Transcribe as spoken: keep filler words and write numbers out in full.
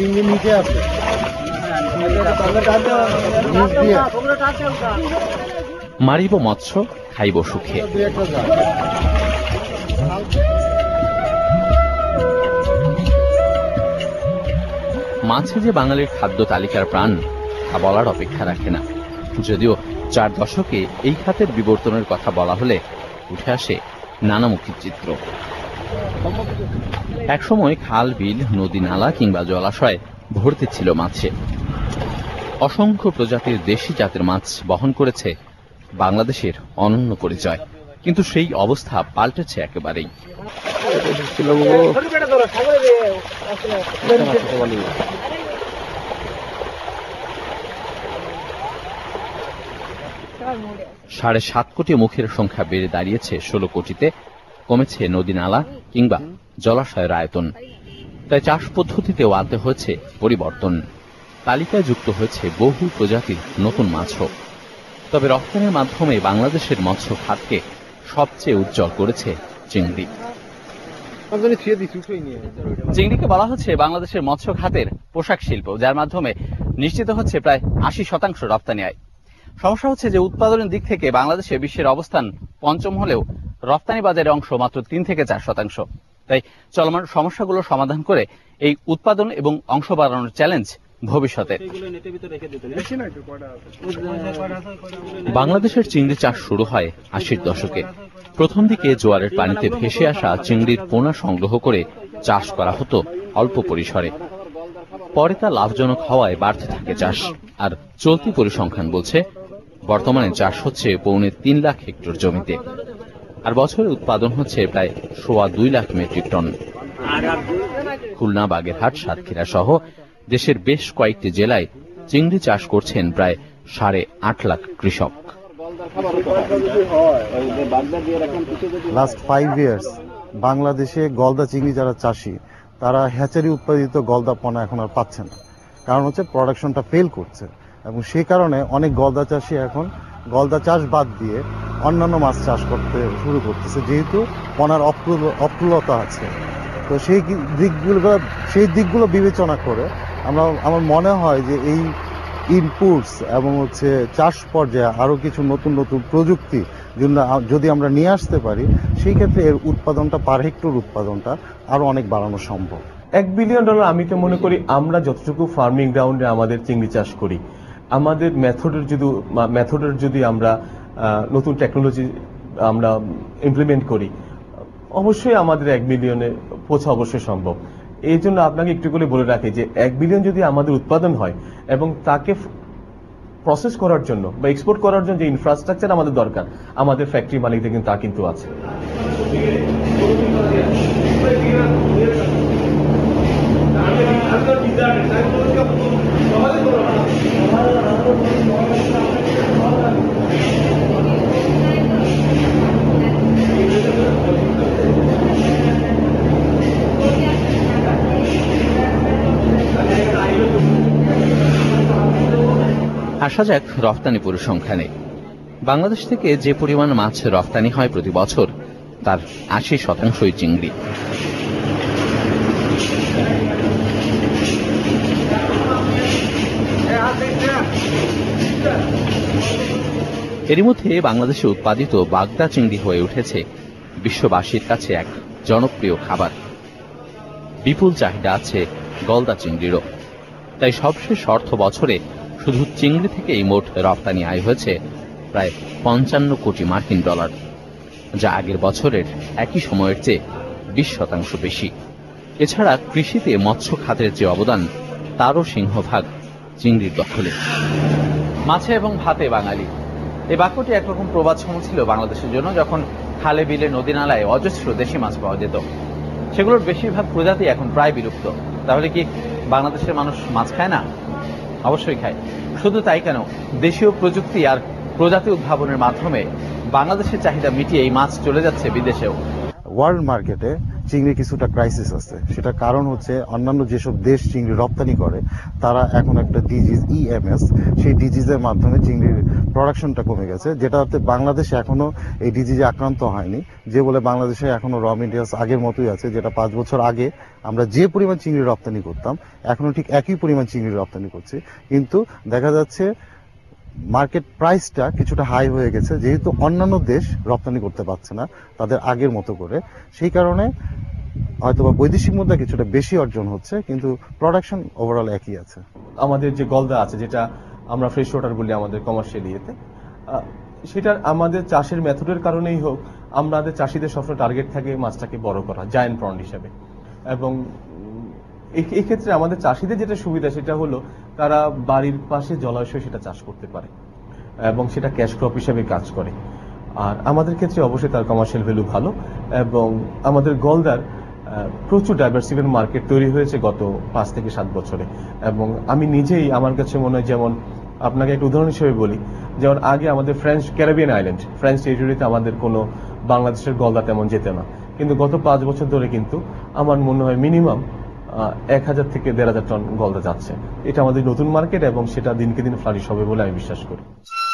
চিংড়ি নিচে আছে। মারিব মৎস্য, খাইব সুখে। মাছে যে বাঙালির খাদ্য তালিকার প্রাণ তা বলার অপেক্ষা রাখে না। যদিও চার দশকে এই খাতের বিবর্তনের কথা বলা হলে উঠে আসে নানামুখী চিত্র। একসময় খাল, বিল, নদী, নালা কিংবা জলাশয় ভর্তি ছিল মাছে। অসংখ্য প্রজাতির দেশি জাতের মাছ বহন করেছে বাংলাদেশের অনন্য পরিচয়। কিন্তু সেই অবস্থা পাল্টেছে একেবারেই। সাড়ে সাত কোটি মুখের সংখ্যা বেড়ে দাঁড়িয়েছে ষোলো কোটিতে। কমেছে নদী, নালা কিংবা জলাশয়ের আয়তন। তাই চাষ পদ্ধতিতেও আনতে হয়েছে পরিবর্তন। তালিকায় যুক্ত হয়েছে বহু প্রজাতির নতুন মাছও। তবে রপ্তানির মাধ্যমে বাংলাদেশের মৎস্য খাতকে সবচেয়ে উজ্জ্বল করেছে চিংড়ি। চিংড়িকে বলা হচ্ছে বাংলাদেশের মৎস্য খাতের পোশাক শিল্প, যার মাধ্যমে নিশ্চিত হচ্ছে প্রায় আশি শতাংশ রপ্তানি আয়। সমস্যা হচ্ছে যে উৎপাদনের দিক থেকে বাংলাদেশে বিশ্বের অবস্থান পঞ্চম হলেও রপ্তানি বাজারের অংশ মাত্র তিন থেকে চার শতাংশ। তাই চলমান সমস্যাগুলো সমাধান করে এই উৎপাদন এবং অংশ বাড়ানোর চ্যালেঞ্জ ভবিষ্যতে। বাংলাদেশের চিংড়ি চাষ শুরু হয় আশির দশকে। প্রথম দিকে জোয়ারের পানিতে ভেসে আসা চিংড়ির পোনা সংগ্রহ করে চাষ করা হতো অল্প পরিসরে। পরে তা লাভজনক হওয়ায় বাড়তে থাকে চাষ। আর চলতি পরিসংখ্যান বলছে বর্তমানে চাষ হচ্ছে পৌনে তিন লাখ হেক্টর জমিতে, আর বছরে উৎপাদন হচ্ছে প্রায় সোয়া দুই লাখ মেট্রিক টন। খুলনা, বাগেরহাট, সাতক্ষীরা সহ দেশের বেশ কয়েকটি জেলায় চিংড়ি চাষ করছেন প্রায় সাড়ে আট লাখ কৃষক। লাস্ট ফাইভ ইয়ার্স বাংলাদেশে গলদা চিংড়ি যারা চাষি তারা হ্যাচারি উৎপাদিত গলদা পোনা এখন আর পাচ্ছে না। কারণ হচ্ছে প্রোডাকশনটা ফেল করছে, এবং সেই কারণে অনেক গলদা চাষি এখন গলদা চাষ বাদ দিয়ে অন্যান্য মাছ চাষ করতে শুরু করতেছে, যেহেতু পোনার অপ্রুলতা আছে। তো সেই দিকগুলো সেই দিকগুলো বিবেচনা করে আমরা আমার মনে হয় যে এই ইনপুটস এবং হচ্ছে চাষ পর্যায়ে আরও কিছু নতুন নতুন প্রযুক্তি যদি আমরা নিয়ে আসতে পারি, সেই ক্ষেত্রে এর উৎপাদনটা পার হেক্টর উৎপাদনটা আরো অনেক বাড়ানো সম্ভব। এক বিলিয়ন ডলার আমি তো মনে করি আমরা যতটুকু ফার্মিং গ্রাউন্ডে আমাদের চিংড়ি চাষ করি, আমাদের মেথডের যদি মেথডের যদি আমরা নতুন টেকনোলজি আমরা ইমপ্লিমেন্ট করি, অবশ্যই আমাদের এক বিলিয়নে পৌঁছা অবশ্যই সম্ভব। এই জন্য আপনাকে একটু করে বলে রাখি যে এক বিলিয়ন যদি আমাদের উৎপাদন হয় এবং তাকে প্রসেস করার জন্য বা এক্সপোর্ট করার জন্য যে ইনফ্রাস্ট্রাকচার আমাদের দরকার, আমাদের ফ্যাক্টরি মালিকদের কিন্তু তা কিন্তু আছে। আসা যাক রপ্তানি পরিসংখ্যানে। বাংলাদেশ থেকে যে পরিমাণ মাছ রপ্তানি হয় প্রতি বছর, তার আশি শতাংশই চিংড়ি। এরই মধ্যে বাংলাদেশে উৎপাদিত বাগদা চিংড়ি হয়ে উঠেছে বিশ্ববাসীর কাছে এক জনপ্রিয় খাবার। বিপুল চাহিদা আছে গলদা চিংড়িরও। তাই সবশেষ অর্থ বছরে শুধু চিংড়ি থেকেই মোট রপ্তানি আয় হয়েছে প্রায় পঞ্চান্ন কোটি মার্কিন ডলার, যা আগের বছরের একই সময়ের চেয়ে বিশ শতাংশ বেশি। এছাড়া কৃষিতে মৎস্য খাতের যে অবদান, তারও সিংহভাগ চিংড়ির দখলে। মাছে এবং ভাতে বাঙালি, এই বাক্যটি একরকম প্রবাদ সম ছিল বাংলাদেশের জন্য। যখন খালে, বিলে, নদী, নালায় অজস্র দেশি মাছ পাওয়া যেত, সেগুলোর বেশিরভাগ প্রজাতি এখন প্রায় বিলুপ্ত। তাহলে কি বাংলাদেশের মানুষ মাছ খায় না? অবশ্যই খায়। শুধু তাই কেন, দেশীয় প্রযুক্তি আর প্রজাতি উদ্ভাবনের মাধ্যমে বাংলাদেশের চাহিদা মিটিয়ে এই মাছ চলে যাচ্ছে বিদেশেও। ওয়ার্ল্ড মার্কেটে চিংড়ি কিছুটা ক্রাইসিস আছে। সেটা কারণ হচ্ছে অন্যান্য যেসব দেশ চিংড়ি রপ্তানি করে তারা এখন একটা ডিজিজ ইএমএস, সেই ডিজিজের মাধ্যমে চিংড়ির প্রোডাকশনটা কমে গেছে, যেটাতে বাংলাদেশ এখনো এই ডিজিজে আক্রান্ত হয়নি, যে বলে বাংলাদেশে এখনো র মেটেরিয়ালস আগের মতোই আছে, যেটা পাঁচ বছর আগে আমরা যে পরিমাণ চিংড়ি রপ্তানি করতাম এখনো ঠিক একই পরিমাণ চিংড়ি রপ্তানি করছি। কিন্তু দেখা যাচ্ছে মার্কেট প্রাইসটা কিছুটা হাই হয়ে গেছে, যেহেতু অন্যান্য দেশ রপ্তানি করতে পারছে না তাদের আগের মতো করে, সেই কারণে হয়তোবা বৈদেশিক মুদ্রা কিছুটা বেশি অর্জন হচ্ছে, কিন্তু প্রোডাকশন ওভারঅল একই আছে। আমাদের যে গলদা আছে, যেটা আমরা ফ্রেশ ওয়াটার বলি আমাদের কমার্শিয়াল ইয়েতে, সেটা আমাদের চাষের মেথডের কারণেই হোক, আমাদের চাষিদের সবসময় টার্গেট থাকে মাছটাকে বড় করা জায়ান্ট প্রন হিসাবে। এবং এই ক্ষেত্রে আমাদের চাষিদের যেটা সুবিধা সেটা হলো তারা বাড়ির পাশে জলাশয় সেটা চাষ করতে পারে এবং সেটা ক্যাশ ক্রপ হিসেবে কাজ করে। আর আমাদের ক্ষেত্রে অবশ্যই তার কমার্শিয়াল ভ্যালু ভালো, এবং আমাদের গলদার প্রচুর ডাইভার্সিফাইড মার্কেট তৈরি হয়েছে গত পাঁচ থেকে সাত বছরে। এবং আমি নিজেই, আমার কাছে মনে হয়, যেমন আপনাকে একটা উদাহরণ হিসেবে বলি, যেমন আগে আমাদের ফ্রেঞ্চ ক্যারিবিয়ান আইল্যান্ড, ফ্রেঞ্চ টেরিটরিতে আমাদের কোনো বাংলাদেশের গলদা তেমন যেত না, কিন্তু গত পাঁচ বছর ধরে কিন্তু আমার মনে হয় মিনিমাম এক হাজার থেকে দেড় হাজার টন গলদা যাচ্ছে। এটা আমাদের নতুন মার্কেট এবং সেটা দিনকে দিন ফ্লারিশ হবে বলে আমি বিশ্বাস করি।